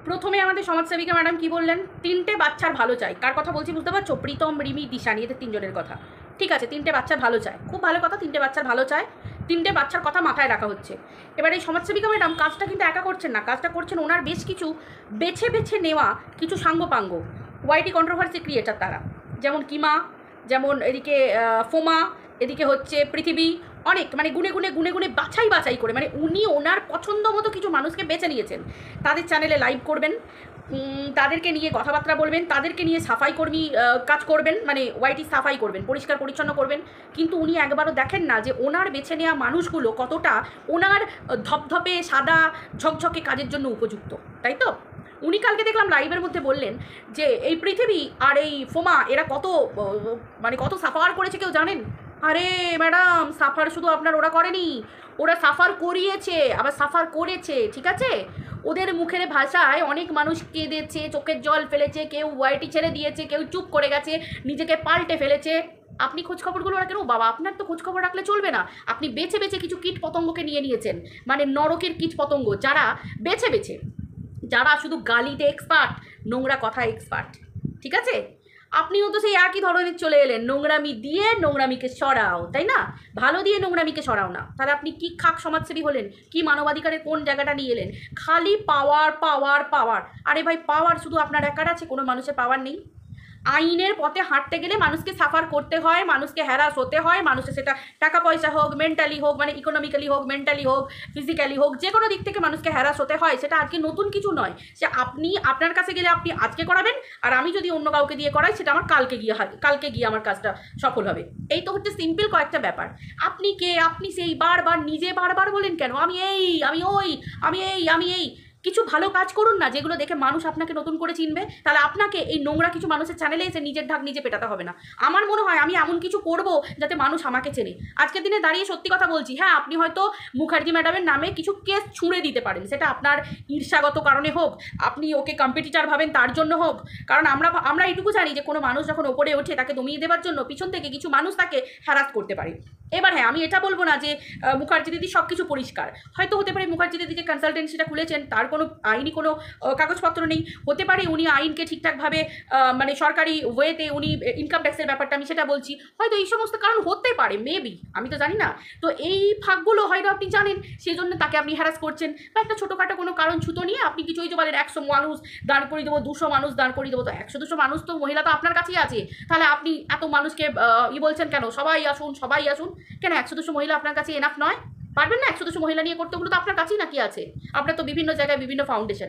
প্রথমে আমাদের সমাজসেবিকা ম্যাডাম কি বললেন, 3টে বাচ্চার ভালো চাই। কার কথা বলছি বুঝতে পারছো? প্রীতম, রিমি, দিশানি, এদের 3জনের কথা। ঠিক আছে, 3টে বাচ্চার ভালো চায়, খুব ভালো কথা, 3টে বাচ্চার ভালো চায়, 3টে বাচ্চার কথা মাথায় রাখা হচ্ছে। এবার এই সমাজসেবিকা ম্যাডাম কাজটা কিন্তু একা করছেন না, কাজটা করছেন ওনার বেশ কিছু বেছে বেছে নেওয়া কিছু সাঙ্গপাঙ্গ ওয়াইটি কন্ট্রোভার্সি ক্রিয়েটার তারা, যেমন কিমা, যেমন এদিকে ফোমা, এদিকে হচ্ছে পৃথিবী, অনেক মানে গুনে গুনে বাছাই করে মানে উনি ওনার পছন্দ মতো কিছু মানুষকে বেছে নিয়েছেন। তাদের চ্যানেলে লাইভ করবেন, তাদেরকে নিয়ে কথাবার্তা বলবেন, তাদেরকে নিয়ে সাফাই কর্মী কাজ করবেন, মানে ওয়াইটি সাফাই করবেন, পরিষ্কার পরিচ্ছন্ন করবেন। কিন্তু উনি একবারও দেখেন না যে ওনার বেছে নেওয়া মানুষগুলো কতটা ওনার ধপধপে সাদা ঝকঝকে কাজের জন্য উপযুক্ত, তাই তো? উনি কালকে দেখলাম লাইভের মধ্যে বললেন যে এই পৃথিবী আর এই ফোমা এরা কত মানে কত সাফার করেছে কেউ জানেন? আরে ম্যাডাম, সাফার শুধু আপনার ওরা করেনি, ওরা সাফার করিয়েছে, আবার সাফার করেছে, ঠিক আছে? ওদের মুখের ভাষায় অনেক মানুষ কেঁদেছে, চোখের জল ফেলেছে, কেউ ওয়াইটি ছেড়ে দিয়েছে, কেউ চুপ করে গেছে, নিজেকে পাল্টে ফেলেছে। আপনি খোঁজখবরগুলো রাখেন? ও বাবা, আপনার তো খোঁজখবর রাখলে চলবে না। আপনি বেছে বেছে কিছু কীট পতঙ্গকে নিয়েছেন, মানে নরকের কীট পতঙ্গ, যারা বেছে বেছে, যারা শুধু গালিতে এক্সপার্ট, নোংরা কথা এক্সপার্ট, ঠিক আছে? আপনিও তো সেই একই ধরনের চলে এলেন, নোংরামি দিয়ে নোংরামিকে সরাও, তাই না? ভালো দিয়ে নোংরামিকে সরাও না। তাহলে আপনি কি খাক সমাজসেবী হলেন? কি মানবাধিকারের কোন জায়গাটা নিয়ে এলেন? খালি পাওয়ার পাওয়ার পাওয়ার। আরে ভাই, পাওয়ার শুধু আপনার একার আছে, কোনো মানুষের পাওয়ার নেই। আইনের পথে হাঁটতে গেলে মানুষকে সাফার করতে হয়, মানুষকে হ্যারাস হতে হয়, মানুষের সেটা টাকা পয়সা হোক, মেন্টালি হোক, মানে ইকোনমিক্যালি হোক, মেন্টালি হোক, ফিজিক্যালি হোক, যে কোনো দিক থেকে মানুষকে হ্যারাস হতে হয়। সেটা আজকে নতুন কিছু নয়, সে আপনি আপনার কাছে গেলে আপনি আজকে করাবেন, আর আমি যদি অন্য কাউকে দিয়ে করাই সেটা আমার কালকে গিয়ে আমার কাজটা সফল হবে। এই তো হচ্ছে সিম্পল কয়েকটা ব্যাপার। আপনি কে? আপনি সেই বারবার নিজে বারবার বলেন কেন আমি এই, আমি ওই, আমি এই। কিছু ভালো কাজ করুন না, যেগুলো দেখে মানুষ আপনাকে নতুন করে চিনবে। তাহলে আপনাকে এই নোংরা কিছু মানুষের চ্যানেলে এসে নিজের ঢাক নিজে পেটাতে হবে না। আমার মনে হয় আমি এমন কিছু করব যাতে মানুষ আমাকে চেনে। আজকের দিনে দাঁড়িয়ে সত্যি কথা বলছি, হ্যাঁ, আপনি হয়তো মুখার্জি ম্যাডামের নামে কিছু কেস ছুঁড়ে দিতে পারেন, সেটা আপনার ঈর্ষাগত কারণে হোক, আপনি ওকে কম্পিটিটার ভাবেন তার জন্য হোক। কারণ আমরা এইটুকু জানি যে কোনো মানুষ যখন ওপরে ওঠে তাকে দমিয়ে দেওয়ার জন্য পিছন থেকে কিছু মানুষ তাকে হ্যারাস করতে পারে। এবার হ্যাঁ, আমি এটা বলবো না যে মুখার্জি দিদি সব কিছু পরিষ্কার। হয়তো হতে পারে মুখার্জি দিদি যে কনসালটেন্সিটা খুলেছেন তার কোনো আইনি কোনো কাগজপত্র নেই, হতে পারে উনি আইনকে ঠিকঠাকভাবে মানে সরকারি ওয়েতে উনি ইনকাম ট্যাক্সের ব্যাপারটা আমি সেটা বলছি, হয়তো এই সমস্ত কারণ হতে পারে, মেবি, আমি তো জানি না। তো এই ফাঁকগুলো হয়তো আপনি জানেন, সেই জন্য তাকে আপনি হ্যারাস করছেন। বা একটা ছোটোখাটো কোনো কারণ ছুতো নিয়ে আপনি কিছু ওই যে বলেন 100 মানুষ দাঁড় করিয়ে দেবো, 200 মানুষ দাঁড় করিয়ে দেবো। তো 100-200 মানুষ তো মহিলা তো আপনার কাছেই আছে, তাহলে আপনি এত মানুষকে বলছেন কেন সবাই আসুন সবাই আসুন? কেন 100-200 মহিলা আপনার কাছে এনাফ নয়? পারবেন না 100-200 মহিলা নিয়ে করতে? ওগুলো তো আপনার কাছেই নাকি আছে। আপনার তো বিভিন্ন জায়গায় বিভিন্ন ফাউন্ডেশন,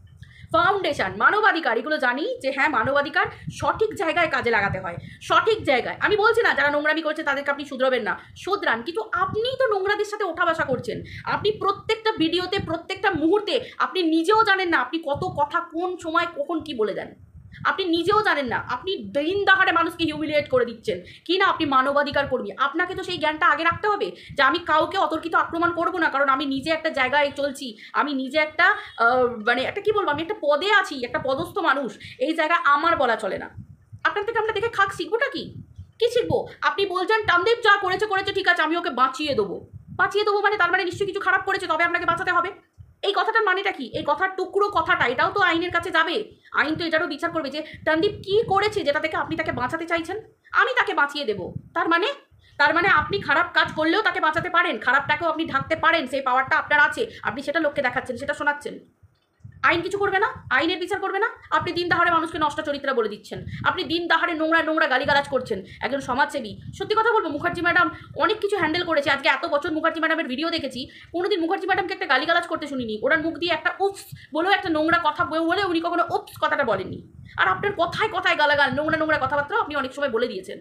মানবাধিকার, এগুলো জানি যে হ্যাঁ, মানবাধিকার সঠিক জায়গায় কাজে লাগাতে হয়, সঠিক জায়গায়। আমি বলছি না যারা নোংরামি করছে তাদেরকে আপনি শুধরাবেন না, শুধরান, কিন্তু আপনি তো নোংরাদের সাথে ওঠা বসা করছেন। আপনি প্রত্যেকটা ভিডিওতে, প্রত্যেকটা মুহূর্তে আপনি নিজেও জানেন না আপনি কত কথা কোন সময় কখন কি বলে দেন। আপনি নিজেও জানেন না, আপনি দিন দাহাড়ে মানুষকে হিউমিলিয়েট করে দিচ্ছেন কি না আপনি মানবাধিকার কর্মী। আপনাকে তো সেই জ্ঞানটা আগে রাখতে হবে যে আমি কাউকে অতর্কিত আক্রমণ করব না, কারণ আমি নিজে একটা জায়গায় চলছি, আমি নিজে একটা মানে একটা কি বলবো, আমি একটা পদে আছি, একটা পদস্থ মানুষ, এই জায়গায় আমার বলা চলে না। আপনার থেকে আমরা দেখে খাক শিখবোটা কি শিখবো? আপনি বলছেন টামদীপ যা করেছে ঠিক আছে, আমি ওকে বাঁচিয়ে দেবো মানে তার মানে নিশ্চয়ই কিছু খারাপ করেছে, তবে আপনাকে বাঁচাতে হবে। এই কথাটার মানেটা কি? এই কথার টুকরো কথাটা, এটাও তো আইনের কাছে যাবে, আইন তো এটারও বিচার করবে যে টামদীপ কি করেছে যেটা থেকে আপনি তাকে বাঁচাতে চাইছেন, আমি তাকে বাঁচিয়ে দেবো। তার মানে আপনি খারাপ কাজ করলেও তাকে বাঁচাতে পারেন, খারাপটাকেও আপনি ঢাকতে পারেন, সেই পাওয়ারটা আপনার আছে, আপনি সেটা লোককে দেখাচ্ছেন, সেটা শোনাচ্ছেন। আইন কিছু করবে না, আইনের বিচার করবে না। আপনি দিন দাহাড়ে মানুষকে নষ্ট চরিত্র বলে দিচ্ছেন, আপনি দিন দাহাড়ে নোংরা গালিগালাজ করছেন। একজন সমাজসেবী, সত্যি কথা বলবো, মুখার্জি ম্যাডাম অনেক কিছু হ্যান্ডেল করেছে। আজকে এত বছর মুখার্জি ম্যাডামের ভিডিও দেখেছি, কোনোদিন মুখার্জি ম্যাডামকে একটা গালিগালাজ করতে শুনিনি। ওনার মুখ দিয়ে একটা উপস বলেও, একটা নোংরা কথা বলে উনি কখনো উপস কথাটা বলেননি। আর আপনার কথায় কথায় গালাগাল, নোংরা কথাবার্তা আপনি অনেক সময় বলে দিয়েছেন,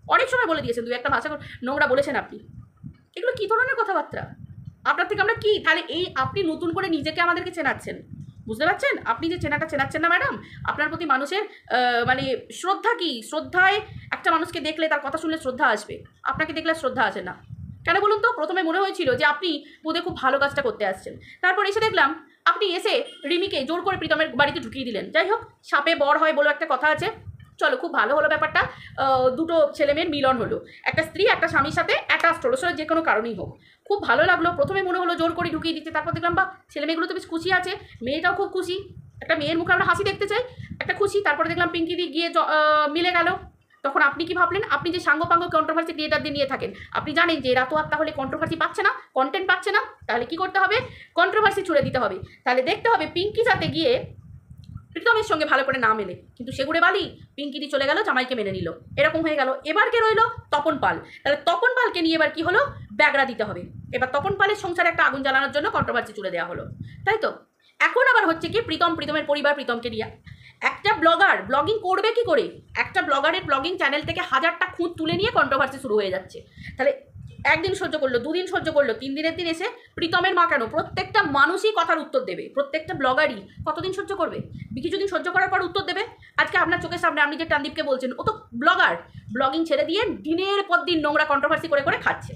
দু একটা ভাষা নোংরা বলেছেন আপনি। এগুলো কী ধরনের কথাবার্তা? আপনার থেকে আমরা কি তাহলে এই আপনি নতুন করে নিজেকে আমাদেরকে চেনাচ্ছেন, বুঝতে পারছেন? আপনি যে চেনাচ্ছেন না ম্যাডাম, আপনার প্রতি মানুষের মানে শ্রদ্ধা কি? শ্রদ্ধায় একটা মানুষকে দেখলে, তার কথা শুনলে শ্রদ্ধা আসবে, আপনাকে দেখলে শ্রদ্ধা আসে না। কেন বলুন তো? প্রথমে মনে হয়েছিল যে আপনি বোধহয় খুব ভালো কাজটা করতে আসছেন, তারপর এসে দেখলাম আপনি এসে রিমিকে জোর করে প্রীতমের বাড়িতে ঢুকিয়ে দিলেন। যাই হোক, সাপে বর হয় বলে একটা কথা আছে, চলো খুব ভালো হলো ব্যাপারটা, দুটো ছেলে মেয়ের মিলন হলো, একটা স্ত্রী একটা স্বামীর সাথে অ্যাটাচড হলো, সেটা যে কোনো কারণেই হোক, খুব ভালো লাগলো। প্রথমে মনে হলো জোর করে ঢুকিয়ে দিচ্ছে, তারপর দেখলাম বা ছেলে মেয়েগুলো তো বেশ খুশি আছে, মেয়েটাও খুব খুশি, একটা মেয়ের মুখে আমরা হাসি দেখতে চাই, একটা খুশি, তারপরে দেখলাম পিঙ্কি দি গিয়ে মিলে গেল। তখন আপনি কি ভাবলেন? আপনি যে সাঙ্গপাঙ্গ কন্ট্রোভার্সি ক্রিয়েটারদের নিয়ে থাকেন, আপনি জানেন যে এরা তো আর তাহলে কন্ট্রোভার্সি পাচ্ছে না, কন্টেন্ট পাচ্ছে না, তাহলে কি করতে হবে? কন্ট্রোভার্সি ছুড়ে দিতে হবে। তাহলে দেখতে হবে পিঙ্কি যাতে গিয়ে প্রীতমের সঙ্গে ভালো করে না মেলে, কিন্তু সেগুড়ে বালি পিঙ্কি দি চলে গেল, জামাইকে মেনে নিল, এরকম হয়ে গেল। এবার কে রইল? তপন পাল। তাহলে তপন পালকে নিয়ে এবার কি হলো? ব্যাগরা দিতে হবে। এবার তপন পালের সংসারে একটা আগুন জ্বালানোর জন্য কন্ট্রোভার্সি ছুড়ে দেওয়া হলো, তাই তো? এখন আবার হচ্ছে কি প্রীতমের পরিবার প্রীতমকে নিয়ে একটা ব্লগার ব্লগিং করবে কি করে? একটা ব্লগারের ব্লগিং চ্যানেল থেকে 1000টা খুঁত তুলে নিয়ে কন্ট্রোভার্সি শুরু হয়ে যাচ্ছে। তাহলে একদিন সহ্য করলো, দুদিন সহ্য করলো, 3 দিনের দিন এসে প্রীতমের মা কেন প্রত্যেকটা মানুষই কথার উত্তর দেবে, প্রত্যেকটা ব্লগারই কতদিন সহ্য করবে? কিছুদিন সহ্য করার পর উত্তর দেবে। আজকে আপনার চোখের সামনে আপনি যে টানদীপকে বলছেন, ও তো ব্লগার, ব্লগিং ছেড়ে দিয়ে দিনের পর দিন নোংরা কন্ট্রোভার্সি করে করে খাচ্ছে।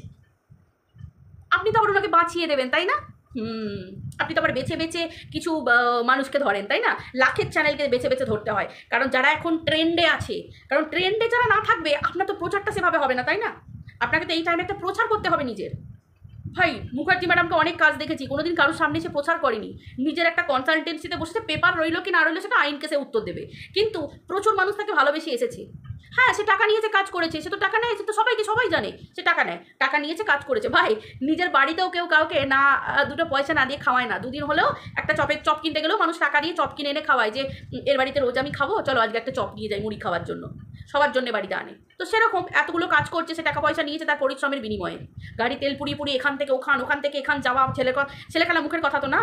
আপনি তো আবার ওনাকে বাঁচিয়ে দেবেন, তাই না? আপনি তো আবার বেছে বেছে কিছু মানুষকে ধরেন, তাই না? লাখের চ্যানেলকে বেছে বেছে ধরতে হয়, কারণ যারা এখন ট্রেন্ডে আছে। কারণ ট্রেন্ডে যারা না থাকবে আপনার তো প্রচারটা সেভাবে হবে না, তাই না? আপনাকে তো এই টাইমে একটা প্রচার করতে হবে নিজের। ভাই মুখার্জি ম্যাডামকে অনেক কাজ দেখেছি, কোনোদিন কারোর সামনে এসে প্রচার করেনি, নিজের একটা কনসালটেন্সিতে বসেছে, পেপার রইলো কি না রইলো সেটা আইন কেসে উত্তর দেবে, কিন্তু প্রচুর মানুষ তাকে ভালোবেসে এসেছে। হ্যাঁ, সে টাকা নিয়েছে, কাজ করেছে, সে তো টাকা নেয়, সে তো সবাই জানে সে টাকা নেয়, টাকা নিয়েছে, কাজ করেছে। ভাই নিজের বাড়িতেও কেউ কাউকে না দুটো পয়সা না দিয়ে খাওয়ায় না। দুদিন হলেও একটা চপ কিনতে গেলেও মানুষ টাকা দিয়ে চপ কিনে এনে খাওয়ায়, যে এর বাড়িতে রোজ আমি খাবো, চলো আজকে একটা চপ নিয়ে যাই মুড়ি খাওয়ার জন্য, সবার জন্য বাড়িতে আনে। তো সেরকম এতগুলো কাজ করছে, সে টাকা পয়সা নিয়েছে তার পরিশ্রমের বিনিময়ে। গাড়ি তেল পুড়িয়ে এখান থেকে ওখান থেকে এখান যাওয়া, ছেলেখেলা মুখের কথা তো না।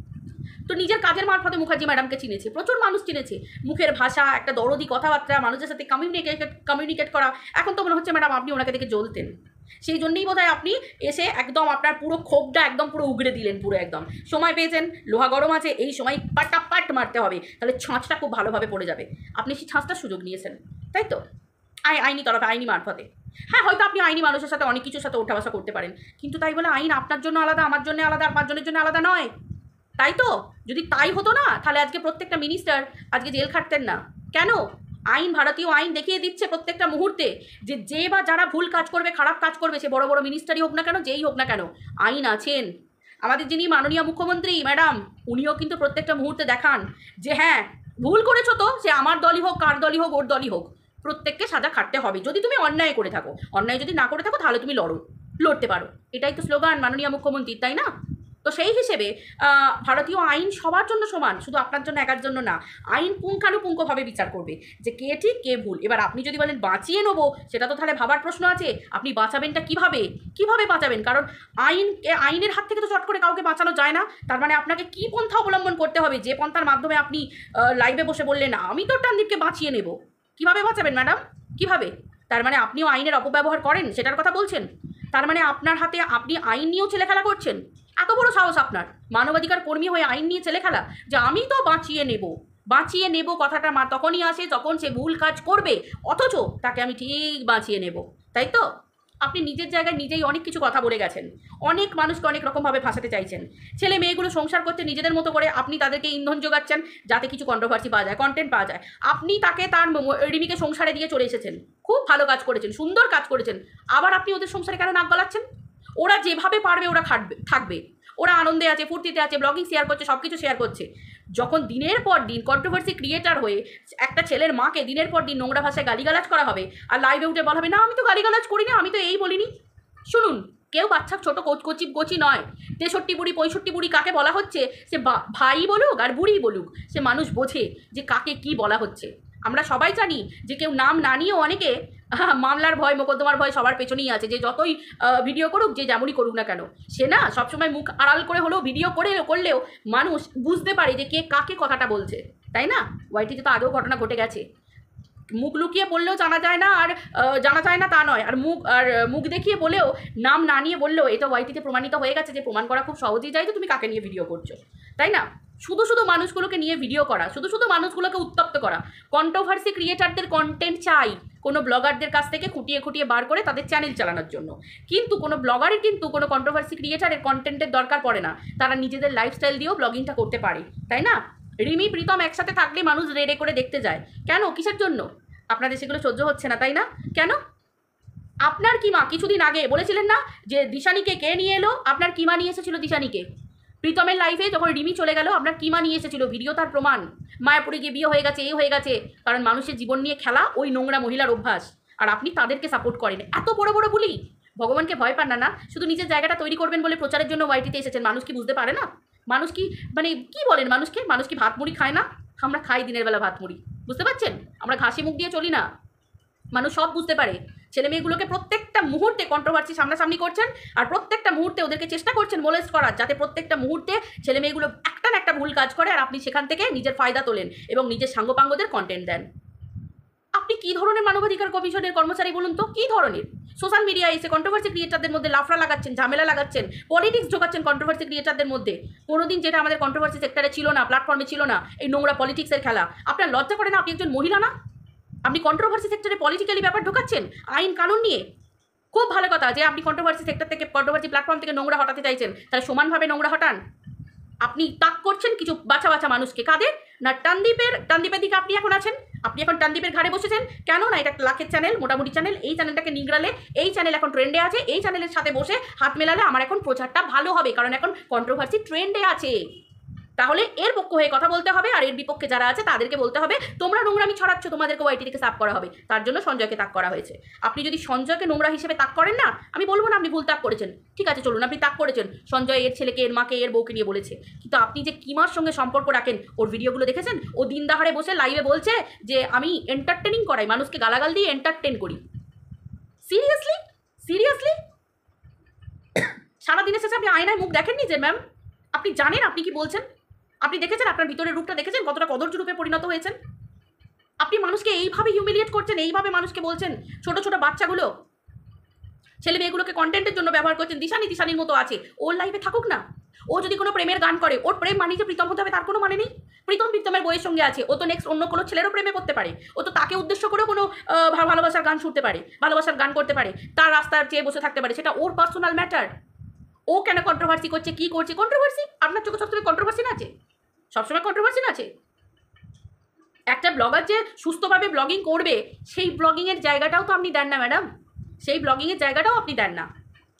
তো নিজের কাজের মারফতে মুখার্জি ম্যাডামকে চিনেছে, প্রচুর মানুষ চিনেছে। মুখের ভাষা, একটা দরদি কথাবার্তা, মানুষের সাথে কমিউনিকেট করা। এখন তো মনে হচ্ছে ম্যাডাম আপনি ওনাকে দেখে জ্বলতেন, সেই জন্যই বোধহয় আপনি এসে একদম আপনার পুরো ক্ষোভটা একদম পুরো উগড়ে দিলেন, পুরো একদম। সময় পেয়েছেন, লোহা গরম আছে, এই সময় পাটাপাট মারতে হবে, তাহলে ছাঁচটা খুব ভালোভাবে পড়ে যাবে। আপনি সেই ছাঁচটার সুযোগ নিয়েছেন, তাই তো? আইনি তরফে, আইনি মারফতে। হ্যাঁ, হয়তো আপনি আইনি মানুষের সাথে অনেক কিছুর সাথে ওঠা বসা করতে পারেন, কিন্তু তাই বলে আইন আপনার জন্য আলাদা, আমার জন্য আলাদা, আর 5 জনের জন্য আলাদা নয়, তাই তো? যদি তাই হতো না, তাহলে আজকে প্রত্যেকটা মিনিস্টার আজকে জেল খাটতেন না। কেন? আইন, ভারতীয় আইন দেখিয়ে দিচ্ছে প্রত্যেকটা মুহূর্তে যে বা যারা ভুল কাজ করবে, খারাপ কাজ করবে, সে বড় বড় মিনিস্টারই হোক না কেন, যেই হোক না কেন, আইন আছেন। আমাদের যিনি মাননীয় মুখ্যমন্ত্রী ম্যাডাম, উনিও কিন্তু প্রত্যেকটা মুহূর্তে দেখান যে হ্যাঁ ভুল করেছো, তো সে আমার দলই হোক, কার দলই হোক, ওর দলই হোক, প্রত্যেককে সাজা খাটতে হবে। যদি তুমি অন্যায় করে থাকো, অন্যায় যদি না করে থাকো, তাহলে তুমি লড়তে পারো। এটাই তো স্লোগান মাননীয় মুখ্যমন্ত্রীর, তাই না? তো সেই হিসেবে ভারতীয় আইন সবার জন্য সমান, শুধু আপনার জন্য একার জন্য না। আইন পুঙ্খানুপুঙ্খভাবে বিচার করবে যে কে ঠিক কে ভুল। এবার আপনি যদি বলেন বাঁচিয়ে নেবো, সেটা তো তাহলে ভাবার প্রশ্ন আছে। আপনি বাঁচাবেনটা কিভাবে বাঁচাবেন? কারণ আইনের হাত থেকে তো চট করে কাউকে বাঁচানো যায় না। তার মানে আপনাকে কি পন্থা অবলম্বন করতে হবে, যে পন্থার মাধ্যমে আপনি লাইভে বসে বললেন না আমি তো টানদীপকে বাঁচিয়ে নেব। কিভাবে বাঁচাবেন ম্যাডাম? কিভাবে? তার মানে আপনিও আইনের অপব্যবহার করেন, সেটার কথা বলছেন? তার মানে আপনার হাতে আপনি আইন নিয়েও ছেলেখেলা করছেন? এত বড় সাহস আপনার, মানবাধিকার কর্মী হয়ে আইন নিয়ে ছেলেখেলা, যে আমি তো বাঁচিয়ে নেব কথাটা তখনই আসে যখন সে ভুল কাজ করবে, অথচ তাকে আমি ঠিক বাঁচিয়ে নেব, তাই তো? আপনি নিজের জায়গায় নিজেই অনেক কিছু কথা বলে গেছেন, অনেক মানুষকে অনেক রকমভাবে ফাঁসাতে চাইছেন। ছেলে মেয়েগুলো সংসার করতে নিজেদের মতো করে, আপনি তাদেরকে ইন্ধন যোগাচ্ছেন যাতে কিছু কন্ট্রোভার্সি পাওয়া যায়, কন্টেন্ট পাওয়া যায়। আপনি তাকে তার রিমিকে সংসারে দিয়ে চলে এসেছেন, খুব ভালো কাজ করেছেন, সুন্দর কাজ করেছেন। আবার আপনি ওদের সংসারে কেন নাক গলাচ্ছেন? ওরা যেভাবে পারবে ওরা থাকবে, ওরা আনন্দে আছে, ফুর্তিতে আছে, ব্লগিং শেয়ার করছে, সব কিছু শেয়ার করছে। যখন দিনের পর দিন কন্ট্রোভার্সি ক্রিয়েটার হয়ে একটা ছেলের মাকে দিনের পর দিন নোংরা ভাষায় গালিগালাজ করা হবে, আর লাইভে উঠে বলা হবে না আমি তো গালিগালাজ করি না, আমি তো এই বলিনি। শুনুন, কেউ বাচ্চা ছোট কচি নয়। 63 বুড়ি 65 বুড়ি কাকে বলা হচ্ছে, সে ভাই বলুক আর বুড়ি বলুক, সে মানুষ বোঝে যে কাকে কি বলা হচ্ছে। আমরা সবাই জানি যে কেউ নাম না নিয়েও অনেকে মামলার ভয়, মোকদ্দমার ভয় সবার পেছনেই আছে, যে যতই ভিডিও করুক, যে যেমনই করুক না কেন, সে না সবসময় মুখ আড়াল করে হলেও ভিডিও করলেও মানুষ বুঝতে পারে যে কে কাকে কথাটা বলছে, তাই না? ওয়াইটিতে তো আগেও ঘটনা ঘটে গেছে। মুখ লুকিয়ে বললেও জানা যায় না, আর জানা যায় না তা নয়, আর মুখ দেখিয়ে বলেও, নাম না নিয়ে বললেও, এটা ওয়াইটিতে প্রমাণিত হয়ে গেছে যে প্রমাণ করা খুব সহজেই যায় যে তুমি কাকে নিয়ে ভিডিও করছো, তাই না? শুধু মানুষগুলোকে নিয়ে ভিডিও করা, শুধু মানুষগুলোকে উত্তপ্ত করা। কন্ট্রোভার্সি ক্রিয়েটারদের কন্টেন্ট চাই কোনো ব্লগারদের কাছ থেকে খুঁটিয়ে বার করে তাদের চ্যানেল চালানোর জন্য, কিন্তু কোনো ব্লগারের কিন্তু কোনো কন্ট্রোভার্সি ক্রিয়েটারের কন্টেন্টের দরকার পড়ে না। তারা নিজেদের লাইফস্টাইল দিয়েও ব্লগিংটা করতে পারে, তাই না? রিমি প্রীতম একসাথে থাকলে মানুষ রেডে করে দেখতে যায়, কেন? কিসের জন্য? আপনাদের সেগুলো সহ্য হচ্ছে না, তাই না? কেন? আপনার কি মা কিছুদিন আগে বলেছিলেন না যে দিশানিকে কে নিয়ে এলো? আপনার কি মা নিয়ে এসেছিল দিশানিকে? প্রীতমের লাইফে যখন রিমি চলে গেল, আপনার কি মা নিয়ে এসেছিল ভিডিও, তার প্রমাণ। মায়াপুরে গিয়ে বিয়ে হয়ে গেছে, এই হয়ে গেছে, কারণ মানুষের জীবন নিয়ে খেলা ওই নোংরা মহিলার অভ্যাস, আর আপনি তাদেরকে সাপোর্ট করেন। এত বড় বড় বুলি, ভগবানকে ভয় পান না, না শুধু নিজের জায়গাটা তৈরি করবেন বলে প্রচারের জন্য ওয়াইটিতে এসেছেন। মানুষ কি বুঝতে পারে না? মানুষ কি মানে কি বলেন মানুষকে? মানুষ কি ভাত মুড়ি খায় না? আমরা খাই দিনের বেলা ভাত মুড়ি, বুঝতে পারছেন? আমরা ঘাসি মুখ দিয়ে চলি না। মানুষ সব বুঝতে পারে। ছেলে মেয়েগুলোকে প্রত্যেকটা মুহূর্তে কন্ট্রোভার্সি সামনাসামনি করছেন, আর প্রত্যেকটা মুহূর্তে ওদেরকে চেষ্টা করছেন মোলেস্ট করার, যাতে প্রত্যেকটা মুহূর্তে ছেলে মেয়েগুলো একটা না একটা ভুল কাজ করে, আর আপনি সেখান থেকে নিজের ফায়দা তোলেন এবং নিজের সাঙ্গপাঙ্গদের কন্টেন্ট দেন। আপনি কী ধরনের মানবাধিকার কমিশনের কর্মচারী বলুন তো? কী ধরনের? সোশ্যাল মিডিয়ায় এসে কন্ট্রোভার্সি ক্রিয়েটারদের মধ্যে লাফড়া লাগাচ্ছেন, ঝামেলা লাগাচ্ছেন, পলিটিক্স ঢোকাচ্ছেন কন্ট্রোভার্সি ক্রিয়েটারদের মধ্যে। কোনোদিন যেটা আমাদের কন্ট্রোভার্সি সেক্টরে ছিল না, প্ল্যাটফর্মে ছিল না, এই নোংরা পলিটিক্সের খেলা। আপনার লজ্জা করে না? আপনি একজন মহিলা না? আপনি কন্ট্রোভার্সি সেক্টরে পলিটিক্যালি ব্যাপার ঢোকাচ্ছেন আইন কানুন নিয়ে। খুব ভালো কথা যে আপনি কন্ট্রোভার্সি সেক্টর থেকে, কন্ট্রোভার্সি প্ল্যাটফর্ম থেকে নোংরা হটাতে চাইছেন, তাহলে সমানভাবে নোংরা হটান। আপনি তাক করছেন কিছু বাছা বাছা মানুষকে। কাদের? না টানদীপের দিকে আপনি এখন আছেন। আপনি এখন টানদীপের ঘাড়ে বসেছেন। কেন না? এটা একটা লাখের চ্যানেল, মোটামুটি চ্যানেল। এই চ্যানেলটাকে নিগড়ালে, এই চ্যানেল এখন ট্রেন্ডে আছে, এই চ্যানেলের সাথে বসে হাত মেলালে আমার এখন প্রচারটা ভালো হবে, কারণ এখন কন্ট্রোভার্সি ট্রেন্ডে আছে। তাহলে এর পক্ষ হয়ে কথা বলতে হবে, আর এর বিপক্ষে যারা আছে তাদেরকে বলতে হবে তোমরা নোংরামি ছড়াচ্ছ, তোমাদেরকে ওয়াইটি থেকে সাফ করা হবে। তার জন্য সঞ্জয়কে তাক করা হয়েছে। আপনি যদি সঞ্জয়কে নোংরা হিসেবে তাক করেন না, আমি বলবো না আপনি ভুল তাক করেছেন, ঠিক আছে চলুন আপনি তাক করেছেন, সঞ্জয় এর ছেলেকে, এর মাকে, এর বউকে নিয়ে বলেছে, কিন্তু আপনি যে কিমার সঙ্গে সম্পর্ক রাখেন, ওর ভিডিওগুলো দেখেছেন? ও দিন দাহাড়ে বসে লাইভে বলছে যে আমি এন্টারটেনিং করাই, মানুষকে গালাগাল দিয়ে এন্টারটেন করি। সিরিয়াসলি সিরিয়াসলি সারাদিনের শেষে আপনি আয়নায় মুখ দেখেননি যে ম্যাম? আপনি জানেন আপনি কি বলছেন? আপনি দেখেছেন আপনার ভিতরের রূপটা, দেখেছেন কতটা কদর্য রূপে পরিণত হয়েছেন? আপনি মানুষকে এইভাবে হিউমিলিয়েট করছেন, এইভাবে মানুষকে বলছেন, ছোট ছোট বাচ্চাগুলো, ছেলে মেয়েগুলোকে কন্টেন্টের জন্য ব্যবহার করছেন। দিশানির মতো আছে, ওর লাইফে থাকুক না। ও যদি কোনো প্রেমের গান করে, ওর প্রেম মানে যে প্রীতম হতে হবে তার কোনো মানে নেই। প্রীতমের বইয়ের সঙ্গে আছে, ও তো নেক্সট অন্য কোনো ছেলেরও প্রেমে করতে পারে, ও তো তাকে উদ্দেশ্য করেও কোনো ভালোবাসার গান শুনতে পারে, ভালোবাসার গান করতে পারে, তার রাস্তার চেয়ে বসে থাকতে পারে, সেটা ওর পার্সোনাল ম্যাটার। ও কেন কন্ট্রোভার্সি করছে, কি করছে? কন্ট্রোভার্সি আপনার চোখে সবসময় কন্ট্রোভার্সি না আছে? সবসময় কন্ট্রোভার্সি না আছে? একটা ব্লগার যে সুস্থভাবে ব্লগিং করবে, সেই ব্লগিংয়ের জায়গাটাও তো আপনি দেন না ম্যাডাম, সেই ব্লগিংয়ের জায়গাটাও আপনি দেন না।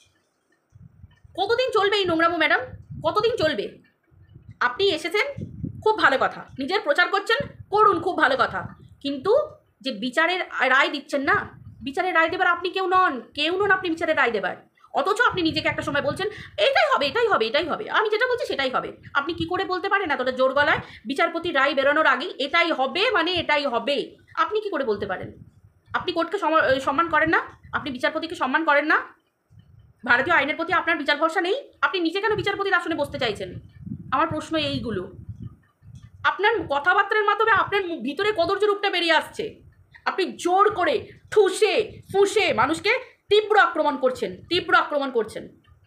কতদিন চলবে এই নোংরামো ম্যাডাম? কতদিন চলবে? আপনি এসেছেন, খুব ভালো কথা, নিজের প্রচার করছেন, করুন, খুব ভালো কথা, কিন্তু যে বিচারের রায় দিচ্ছেন না, বিচারের রায় দেবার আপনি কেউ নন আপনি বিচারের রায় দেবার। অথচ আপনি নিজেকে একটা সময় বলছেন এটাই হবে, আমি যেটা বলছি সেটাই হবে। আপনি কি করে বলতে পারেন এতটা জোর গলায় বিচারপতি রায় বেরোনোর আগেই এটাই হবে, মানে এটাই হবে? আপনি কি করে বলতে পারেন? আপনি কোর্টকে সম্মান করেন না? আপনি বিচারপতিকে সম্মান করেন না? ভারতীয় আইনের প্রতি আপনার বিচার ভরসা নেই? আপনি নিজে কেন বিচারপতির আসনে বসতে চাইছেন? আমার প্রশ্ন এইগুলো। আপনার কথাবার্তার মাধ্যমে আপনার ভিতরে কদর্য রূপটা বেরিয়ে আসছে। আপনি জোর করে ঠুসে ফুসে মানুষকে তীব্র আক্রমণ করছেন।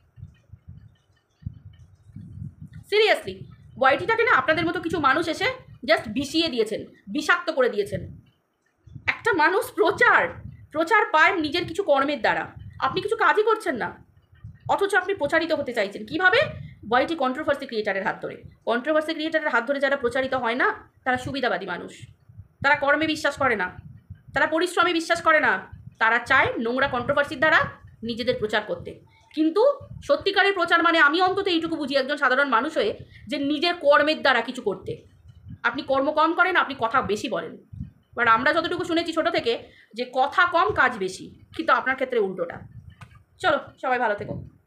সিরিয়াসলি ওয়াইটিটাকে না আপনাদের মতো কিছু মানুষ এসে জাস্ট বিষিয়ে দিয়েছেন, বিষাক্ত করে দিয়েছেন। একটা মানুষ প্রচার পায় নিজের কিছু কর্মের দ্বারা, আপনি কিছু কাজই করছেন না, অথচ আপনি প্রচারিত হতে চাইছেন। কিভাবে? ওয়াইটি কন্ট্রোভার্সি ক্রিয়েটারের হাত ধরে। কন্ট্রোভার্সি ক্রিয়েটারের হাত ধরে যারা প্রচারিত হয় না, তারা সুবিধাবাদী মানুষ, তারা কর্মে বিশ্বাস করে না, তারা পরিশ্রমে বিশ্বাস করে না, তারা চায় নোংরা কন্ট্রোভার্সির দ্বারা নিজেদের প্রচার করতে। কিন্তু সত্যিকারের প্রচার মানে আমি অন্তত এইটুকু বুঝি একজন সাধারণ মানুষ হয়ে, যে নিজের কর্মের দ্বারা কিছু করতে। আপনি কর্ম কম করেন, আপনি কথা বেশি বলেন। বাট আমরা যতটুকু শুনেছি ছোটো থেকে, যে কথা কম কাজ বেশি, কিন্তু আপনার ক্ষেত্রে উল্টোটা। চলো সবাই ভালো থেকো।